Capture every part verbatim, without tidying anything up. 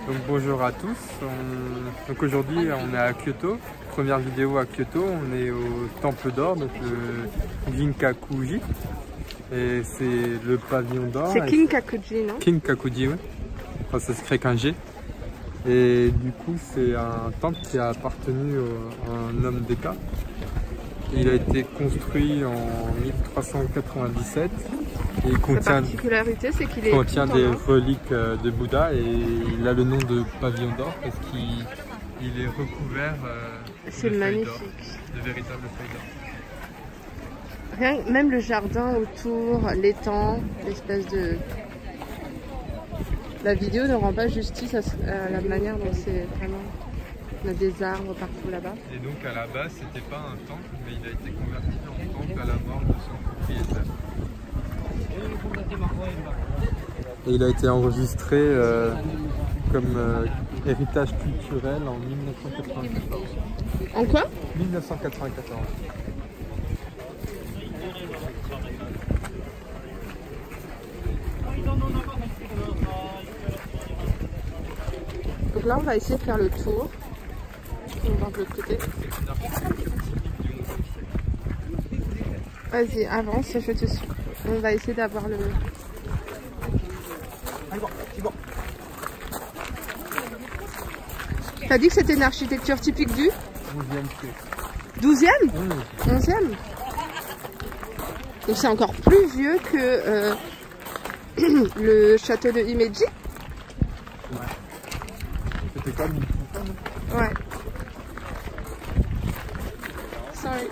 Donc bonjour à tous, on... donc aujourd'hui on est à Kyoto, première vidéo à Kyoto, on est au Temple d'Or, donc le Ginkakuji, et c'est le pavillon d'or. C'est Kinkakuji, non? Kinkakuji, oui, enfin, ça s'écrit qu'un G. Et du coup c'est un temple qui a appartenu à un homme d'Eka. Il a été construit en mille trois cent quatre-vingt-dix-sept. Et il contient, La particularité, c'est qu'il est contient des reliques de Bouddha et il a le nom de pavillon d'or parce qu'il il est recouvert euh, c'est de magnifique, feuilles d'or, de véritables feuilles d'or. Rien, même le jardin autour, l'étang, l'espèce de... La vidéo ne rend pas justice à, à la manière dont c'est vraiment... On a des arbres partout là-bas. Et donc à la base, c'était pas un temple, mais il a été converti en temple à la mort de son propriétaire. Et il a été enregistré euh, comme euh, héritage culturel en mille neuf cent quatre-vingt-quatorze. En quoi? mille neuf cent quatre-vingt-quatorze. Donc là, on va essayer de faire le tour. On va de l'autre côté. Vas-y, avance, je te suis. On va essayer d'avoir le... T'as dit que c'était une architecture typique du onzième siècle. douzième? Mmh. onzième? Donc c'est encore plus vieux que euh, le château de Himeji? Ouais. C'était comme une... Ouais. Sorry.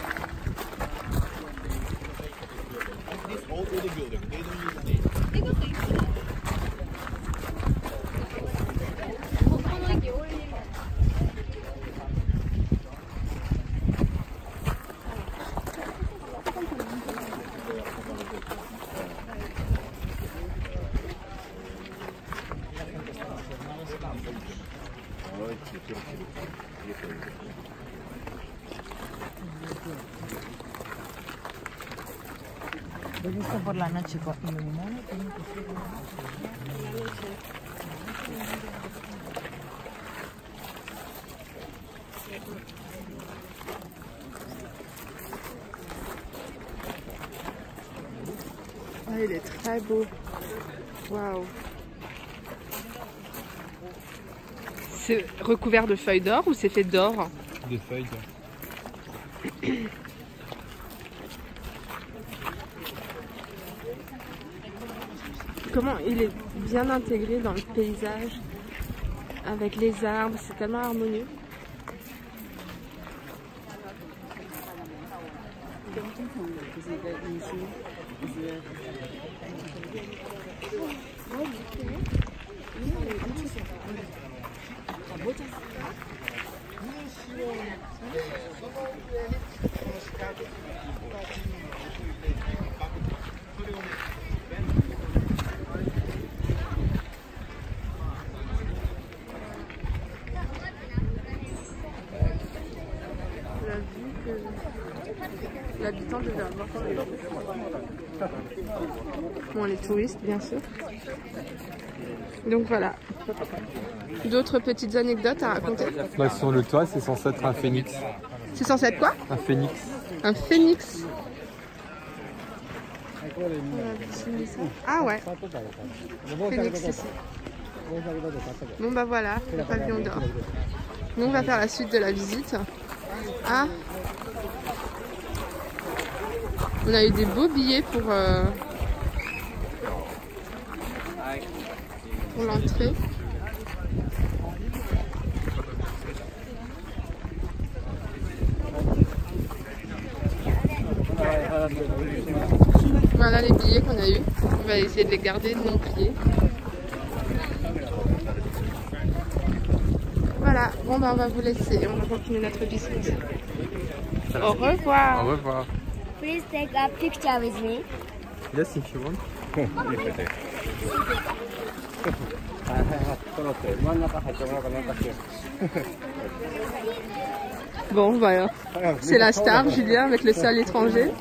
He visto por la noche iluminado. Oh, il est très beau. Waouh. C'est recouvert de feuilles d'or ou c'est fait d'or? Des feuilles d'or. Comment il est bien intégré dans le paysage avec les arbres, c'est tellement harmonieux. L'habitant devait avoir. Bon, les touristes, bien sûr. Donc voilà. D'autres petites anecdotes à raconter? Bah, sur le toit, c'est censé être un phénix. C'est censé être quoi? Un phénix. Un phénix. Ah ouais. Phénix ici. Bon bah voilà, le pavillon d'or. Nous on va faire la suite de la visite. Ah, on a eu des beaux billets pour, euh, pour l'entrée. Voilà les billets qu'on a eu. On va essayer de les garder non pliés. Voilà, bon bah on va vous laisser. On va continuer notre visite. Au revoir. Au revoir. Please take a picture with me. Yes, if you want. Bon, voilà. C'est la star, Julien, avec le seul étranger.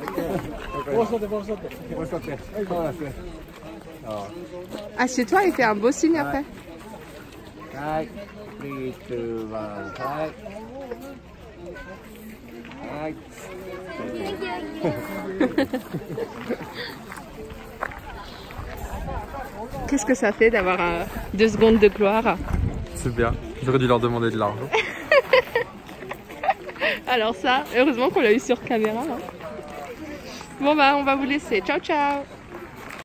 Assieds-toi et fais un beau signe après. Qu'est-ce que ça fait d'avoir euh, deux secondes de gloire? C'est bien, j'aurais dû leur demander de l'argent. Alors ça, heureusement qu'on l'a eu sur caméra. Hein. Bon bah on va vous laisser, ciao ciao.